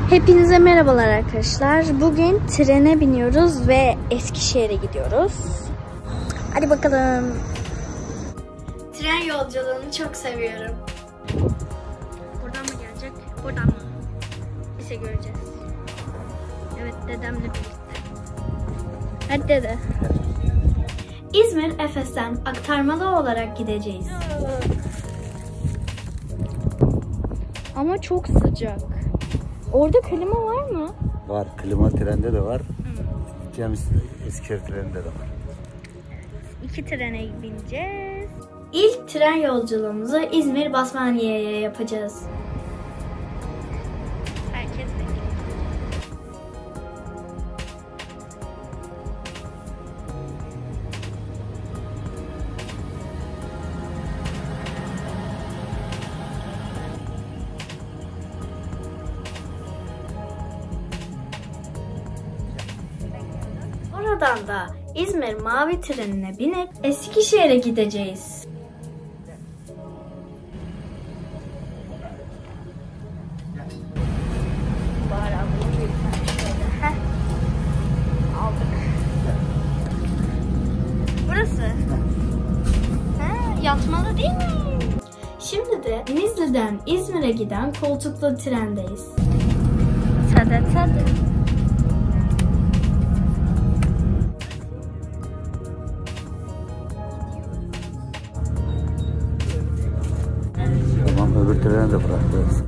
Hepinize merhabalar arkadaşlar. Bugün trene biniyoruz ve Eskişehir'e gidiyoruz. Hadi bakalım. Tren yolculuğunu çok seviyorum. Buradan mı gelecek? Buradan mı? Neyse göreceğiz. Evet, dedemle birlikte. Hadi dede. İzmir Efes'ten aktarmalı olarak gideceğiz. Ama çok sıcak. Orada klima var mı? Var. Klima trende de var. Gideceğimiz Eskişehir treninde de var. İki trene bineceğiz. İlk tren yolculuğumuzu İzmir Basmaniye'ye yapacağız. Herkes bekliyor. Oradan da İzmir Mavi Treni'ne binip Eskişehir'e gideceğiz. Bari alalım bir tane şöyle. Heh. Aldık. Burası. Yatmalı değil mi? Şimdi de Denizli'den İzmir'e giden koltuklu trendeyiz. Tadı tadı. Öbür treni de bırakacağız.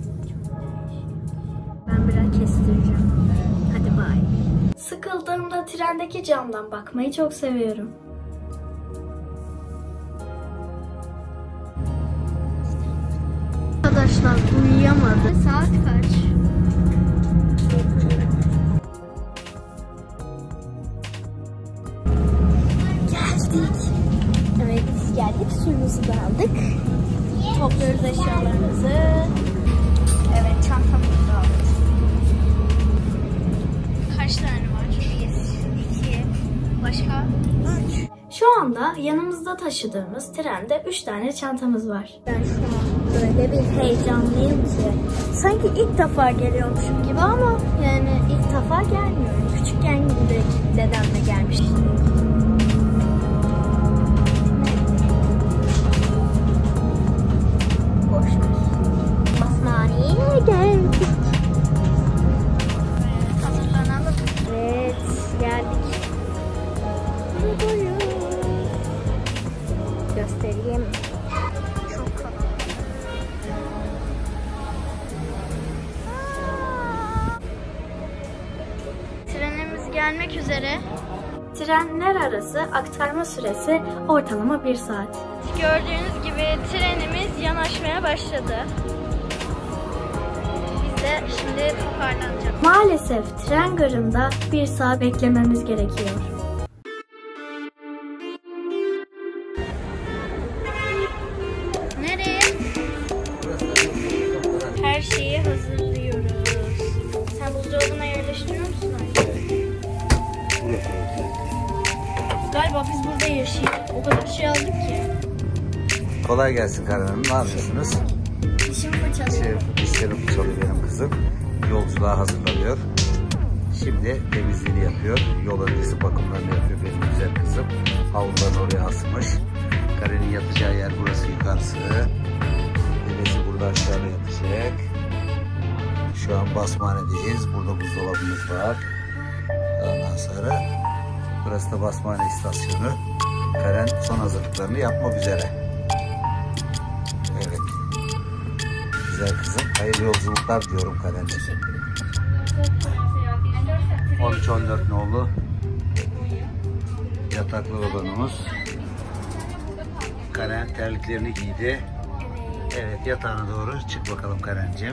Ben biraz kestireceğim. Hadi bay. Sıkıldığımda trendeki camdan bakmayı çok seviyorum. Arkadaşlar uyuyamadı. Saat kaç? Geldik. Evet, geldik. Suyumuzu da aldık. Topluyoruz eşyalarımızı. Evet, çantamızı da aldık. Kaç tane var? 1, 2, başka 3. Şu anda yanımızda taşıdığımız trende 3 tane çantamız var. Ben şu an böyle bir heyecanlıyım ki. Sanki ilk defa geliyormuşum gibi ama yani ilk defa gelmiyorum. Küçükken de dedemle gelmiştim. Basmaniye'ye geldik. Hazırlanalım. Evet, geldik. Göstereyim. Çok kalabalık. Trenimiz gelmek üzere. Trenler arası aktarma süresi ortalama 1 saat. Gördüğünüz gibi trenimiz yanaşmaya başladı. Biz de şimdi toparlanacağız. Maalesef tren garında 1 saat beklememiz gerekiyor. Nereye? Her şeyi hazırlıyoruz. Sen buzdolabına yerleştiriyor musun? Galiba biz burada yaşayalım. O kadar şey aldık ki. Kolay gelsin Karen Hanım. Ne yapıyorsunuz? Dişimi fırçalıyorum. Dişlerini fırçalıyor benim kızım. Yolculuğa hazırlanıyor. Şimdi temizliğini yapıyor. Yol öncesi bakımlarını yapıyor benim güzel kızım. Havlularını oraya asmış. Karen'in yatacağı yer burası, yukarısı. Dedesi burada aşağıda yatacak. Şu an Basmane'deyiz. Burada buzdolabımız var. Ondan sonra burası da Basmane istasyonu. Karen son hazırlıklarını yapmak üzere. Evet. Güzel kızım. Hayırlı yolculuklar diyorum Karen'ciğim. 13-14 nolu yataklı odanımız. Karen terliklerini giydi. Evet, yatağına doğru çık bakalım Karen'ciğim.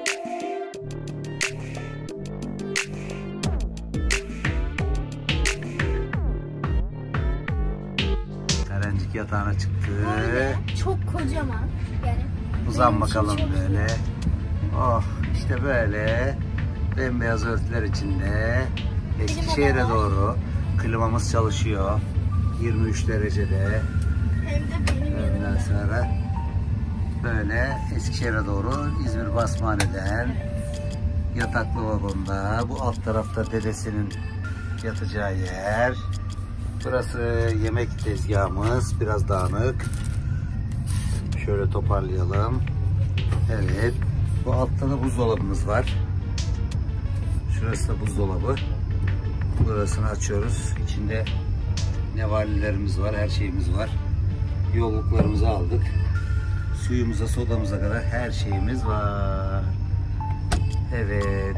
Karencik yatağına çıktı. Çok kocaman. Yani uzan bakalım böyle. Oh, işte böyle bembeyaz örtüler içinde Eskişehir'e doğru. Klimamız çalışıyor 23 derecede. Hem de benim Ondan sonra böyle Eskişehir'e doğru İzmir Basmane'den yataklı vagonda. Bu alt tarafta dedesinin yatacağı yer. Burası yemek tezgahımız. Biraz dağınık. Şöyle toparlayalım. Evet. Bu altta da buzdolabımız var. Şurası da buzdolabı. Burasını açıyoruz. İçinde nevalelerimiz var. Her şeyimiz var. Yolluklarımızı aldık. Suyumuza, sodamıza kadar her şeyimiz var. Evet.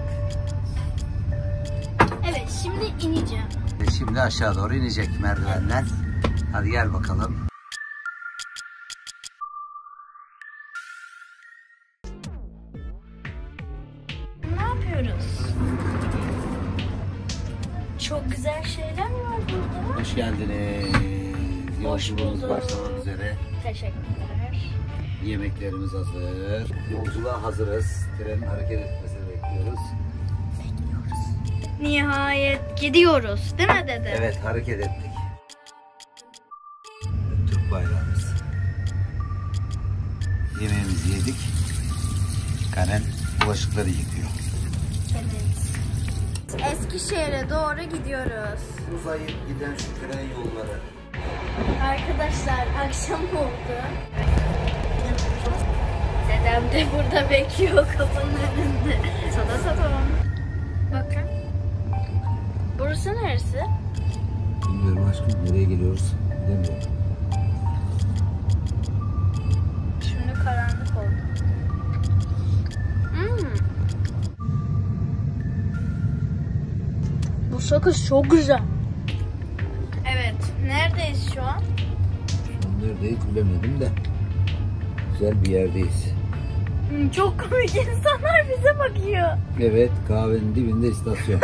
Evet, şimdi ineceğim. Şimdi aşağı doğru inecek merdivenden. Hadi gel bakalım. Ne yapıyoruz? Çok güzel şeyler var burada. Hoş geldiniz. Yolculuğumuz başlamak üzere. Teşekkürler. Yemeklerimiz hazır. Yolculuğa hazırız. Trenin hareket etmesini bekliyoruz. Nihayet gidiyoruz, değil mi dede? Evet, hareket ettik. Türk bayrağımız. Yemeğimizi yedik. Karen bulaşıkları yıkıyor. Evet. Eskişehir'e doğru gidiyoruz. Uzayıp giden şu tren yolları. Arkadaşlar akşam oldu. Dedem de burada bekliyor kapının önünde. Sada satalım. Bakın. Burası neresi? Bilmiyorum aşkım, nereye geliyoruz bilemiyorum. Şimdi karanlık oldu. Bu sakız çok güzel. Evet. Neredeyiz şu an? Şu an neredeyiz bilemedim de. Güzel bir yerdeyiz. Çok komik, insanlar bize bakıyor. Evet, kahvenin dibinde istasyon.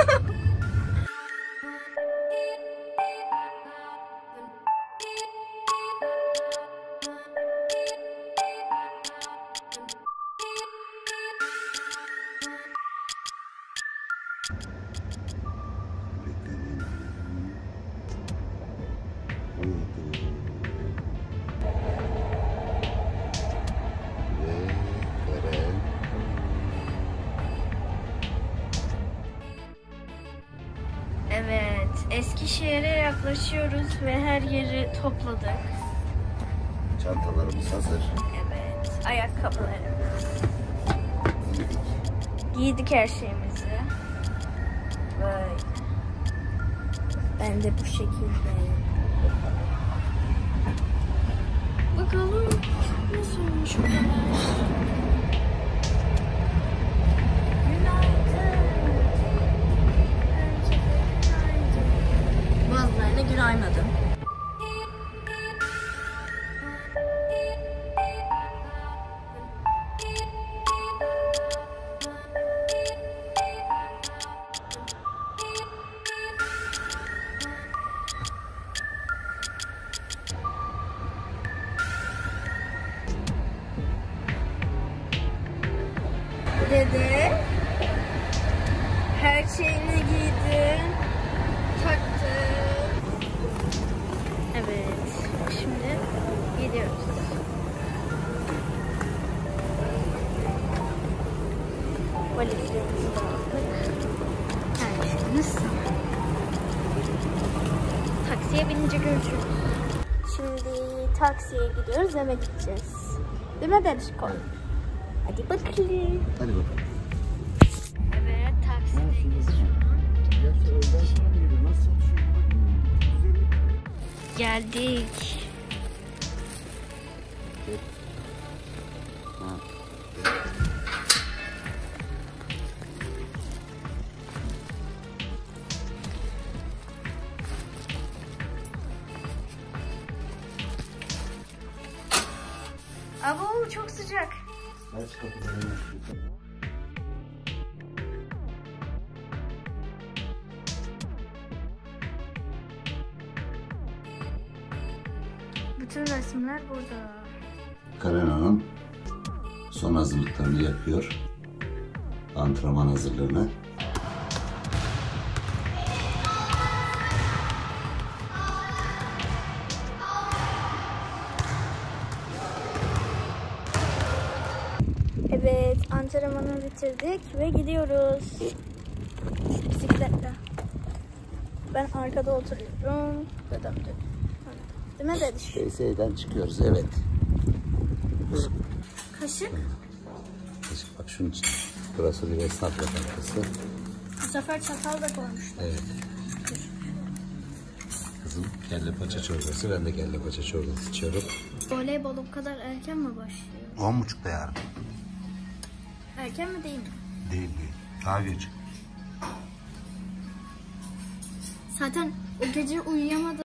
Evet, Eskişehir'e yaklaşıyoruz ve her yeri topladık. Çantalarımız hazır. Evet, ayakkabılarımız. Giydik her şeyimizi. Böyle. Ben de bu şekilde. Bakalım nasıl olmuş bu kadar. Bazılarına günaydın. Dede her şeyini giydi, taktı. Evet, şimdi gidiyoruz. Valizlerimizi de aldık. Her şeyimiz tamam. Taksiye binince görüşürüz. Şimdi taksiye gidiyoruz, eve gideceğiz. Değil mi Dedişko? Hadi bakalım. Hadi bakalım. Evet, taksideyiz şu an. Geldik. Abo çok sıcak. Aç kapılarını. Bütün resimler burada. Karen Hanım son hazırlıklarını yapıyor. Antrenman hazırlığını. Evet, antrenmanı bitirdik ve gidiyoruz. Bisikletle. Ben arkada oturuyorum. Dedem de. Değil mi dediş? Beyse'den çıkıyoruz, evet. Kaşık. Kaşık bak şunun için. Burası bir esnaf lokantası. Bu sefer çatal da koymuşlar. Evet. Kızım kelle paça çorbası, ben de kelle paça çorbası içiyorum. Voleybol o kadar erken mi başlıyor? 10.30'da yarın. Erken mi değil mi? Değil. Daha geç. Zaten o gece uyuyamadım.